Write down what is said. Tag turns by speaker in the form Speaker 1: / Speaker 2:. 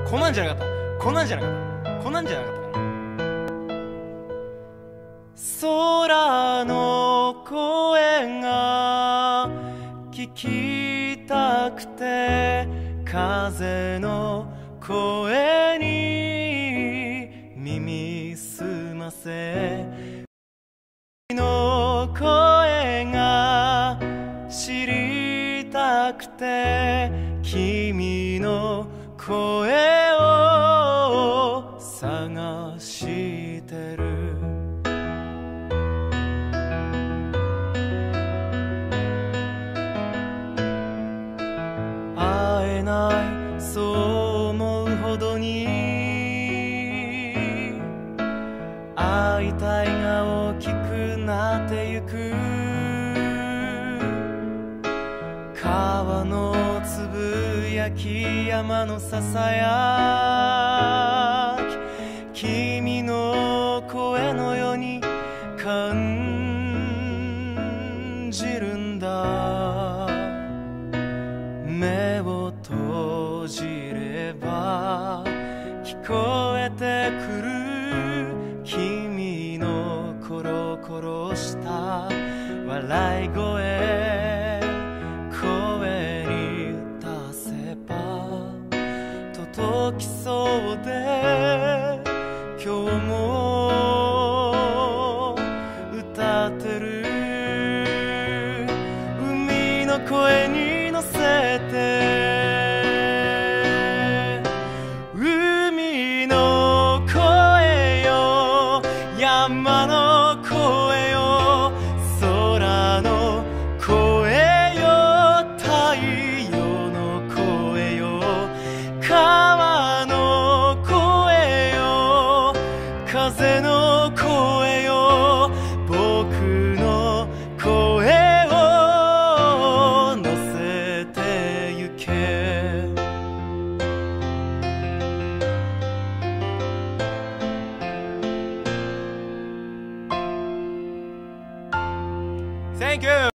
Speaker 1: こんなんじゃなかった、こんなんじゃなかった、こんなんじゃなかったかな。空の声が聞きたくて、風の声に耳すませ、の声が知りたくて、君の声を探してる。会えないそう思うほどに会いたいが大きくなってゆく。川のつぶやき、山のささやき、君の声のように感じるんだ。目を閉じれば聞こえてくる、君のコロコロした笑い声、声に出せば届きそうで、今日も歌ってる。海の声に乗せて、海の声よ、山の声よ、空の声よ、太陽の声よ、川の声よ、風の声よ、僕の声を乗せてゆけ。Thank you!